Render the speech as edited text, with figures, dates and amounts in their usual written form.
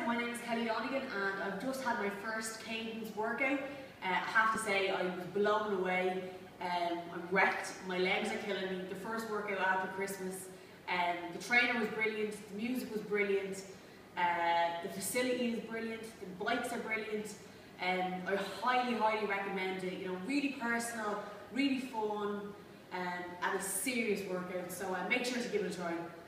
my name is Donegan and I've just had my first cadence workout. I have to say I was blown away. I'm wrecked, my legs are killing me. The first workout after Christmas. The trainer was brilliant, the music was brilliant, the facility is brilliant, the bikes are brilliant. I highly recommend it. You know, really personal, really fun, and a serious workout. So make sure to give it a try.